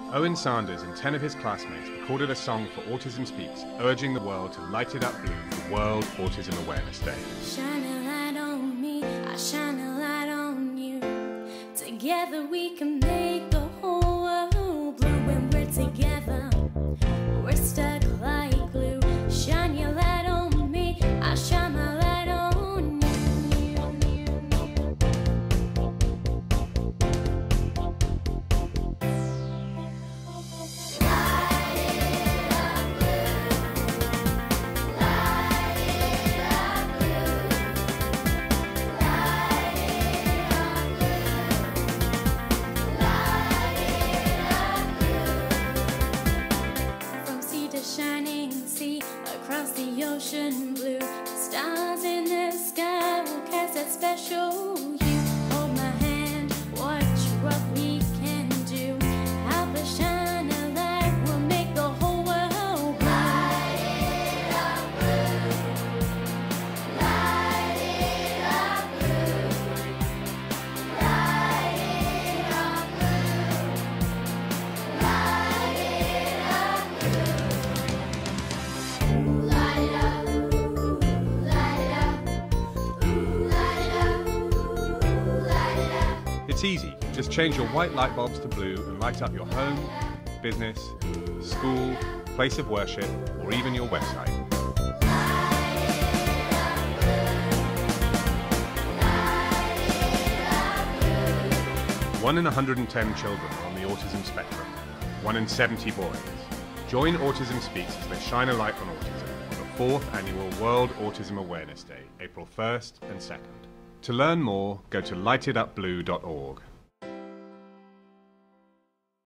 Owen Sanders and 10 of his classmates recorded a song for Autism Speaks, urging the world to light it up blue for World Autism Awareness Day. Shine a light on me, I shine a light on you. Together we can make the whole world blue. When we're together, we're stuck like glue. Shine your light on me, I shine my light on you. Shining sea across the ocean blue, stars in the sky will cast that special hue. Hold my hand, watch what we can do. Help us shine a light, we'll make the whole world blue. Light it up blue, light it up blue, light it up blue, light it up blue. It's easy. Just change your white light bulbs to blue and light up your home, business, school, place of worship, or even your website. 1 in 110 children are on the autism spectrum, 1 in 70 boys. Join Autism Speaks as they shine a light on autism on the 4th annual World Autism Awareness Day, April 1st and 2nd. To learn more, go to lightitupblue.org.